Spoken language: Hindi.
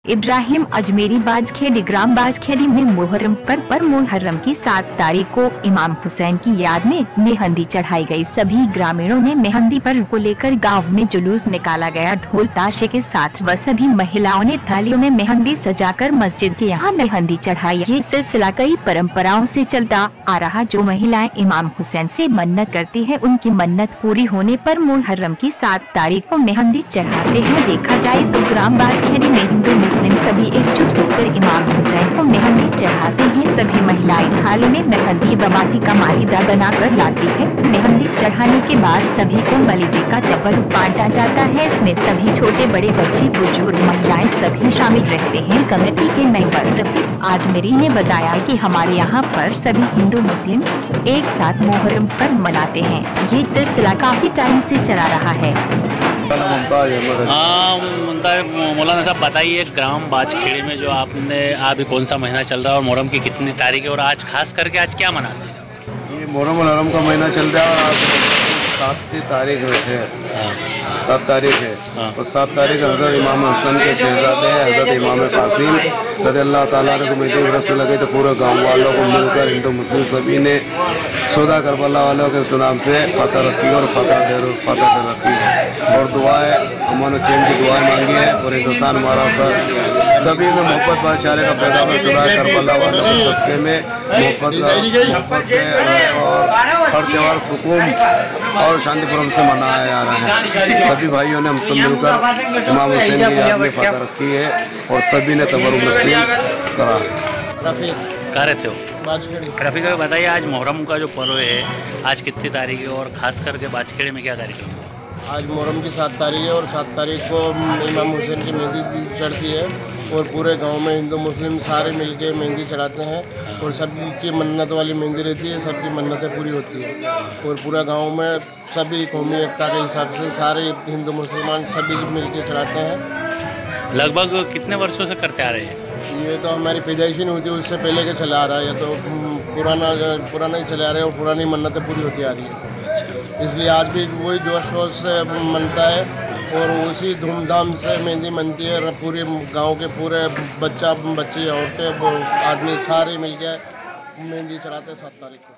इब्राहिम अजमेरी बाजखेड़ी ग्राम बाजखेड़ी में मुहर्रम पर मुहर्रम की 7 तारीख को इमाम हुसैन की याद में मेहंदी चढ़ाई गई। सभी ग्रामीणों ने मेहंदी पर्व को लेकर गांव में जुलूस निकाला गया ढोल ताशे के साथ व सभी महिलाओं ने थालियों में मेहंदी सजाकर मस्जिद के यहाँ मेहंदी चढ़ाई। ये सिलसिला कई परंपराओं से चलता आ रहा। जो महिलाएं इमाम हुसैन से मन्नत करती है उनकी मन्नत पूरी होने पर मुहर्रम की 7 तारीख को मेहंदी चढ़ाते हैं। देखा जाए तो ग्राम बाजखेड़ी में हिंदू मुस्लिम सभी एकजुट होकर इमाम हुसैन को मेहंदी चढ़ाते हैं। सभी महिलाएं थाली में मेहंदी व माटी का मालिदा बनाकर लाती है। मेहंदी चढ़ाने के बाद सभी को मलिदे का तबर बांटा जाता है। इसमें सभी छोटे बड़े बच्चे बुजुर्ग महिलाएं सभी शामिल रहते हैं। कमेटी के मेंबर रफीक आजमेरी ने बताया कि हमारे यहाँ पर सभी हिंदू मुस्लिम एक साथ मुहर्रम पर्व मनाते हैं। ये सिलसिला काफी टाइम से चला रहा है। मौलाना साहब बताइए, ग्राम बाजखेड़ी में जो आपने अभी कौन सा महीना चल रहा है और मुहर्रम की कितनी तारीख है और आज खास करके आज क्या मनाते हैं? ये मुहर्रम का महीना चल रहा है और आज 7 तारीख है। 7 तारीख है और 7 तारीख हज़रत इमाम हुसैन के शहजादे हैं हज़रत इमाम कासिम रज़ियल्लाहु ताला को मेहंदी व्रत लगे तो पूरे गांव वालों को मिलकर हिंदू मुस्लिम सभी ने 14 करबला वालों के नाम से फतह रखी और फतह दे रखी और दुआएं उन्होंने चैन की दुआएं मांगी है और हिंदुस्तान हमारा सभी में मोहब्बत भाईचारे का पैगाम शुरू है। करबला वालों के सबके में मोहब्बत से और हर त्यौहार सुकून और शांतिपूर्वक से मनाया जा रहा है। सभी भाइयों ने हम सब मिलकर इमाम हुसैन की याद में फतह रखी है और सभी ने तबरुक नसीब करा है। रफीक कह रहे थे रफीक बताइए, आज मुहर्रम का जो पर्व है आज कितनी तारीख है और खास करके बाजखेड़ी में क्या कार्यक्रम है? आज मुहर्रम की 7 तारीख है और 7 तारीख को इमाम हुसैन की मेहंदी चढ़ती है और पूरे गांव में हिंदू मुस्लिम सारे मिलके मेहंदी चढ़ाते हैं और सबकी मन्नत वाली मेहंदी रहती है। सबकी मन्नतें पूरी होती है और पूरा गांव में सभी कौमी एकता के हिसाब से सारे हिंदू मुसलमान सभी मिलके चढ़ाते हैं। लगभग कितने वर्षों से करते आ रहे हैं? ये तो हमारी पैदाइश नहीं हुई, उससे पहले के चला आ रहा है। ये तो पुराना ही चला आ रहा है और पुरानी मन्नतें पूरी होती आ रही है। इसलिए आज भी वही जोश शोश से मनता है और उसी धूमधाम से मेहंदी मनती है। पूरे गांव के पूरे बच्चे औरतें आदमी सारे मिलकर मेहंदी चढ़ाते हैं 7 तारीख को।